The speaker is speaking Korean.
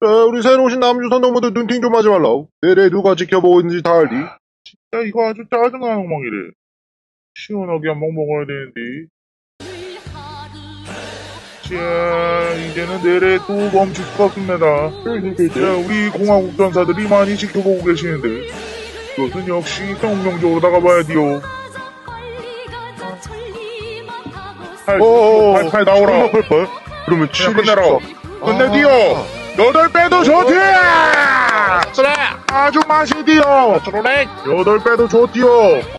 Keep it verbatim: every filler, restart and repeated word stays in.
자, 우리 새로 오신 남주선 동무들 눈팅 좀 하지 말라. 내래 누가 지켜보고 있는지 다 알디. 진짜 이거 아주 짜증나는 엉망이래. 시원하게 한번 먹어야 되는데. 자, 이제는 내래 또 멈출 수가 없습니다. 자, 우리 공화국 전사들이 많이 지켜보고 계시는데 그것은 역시 정명적으로 나가봐야 돼요. 어어어, 팔팔 나오라. 팔팔. 그러면 그냥 칠 끝내라. 끝내디요. 여덟 배도 좋디요. 아주 맛이디요. 여덟 배도 좋디요.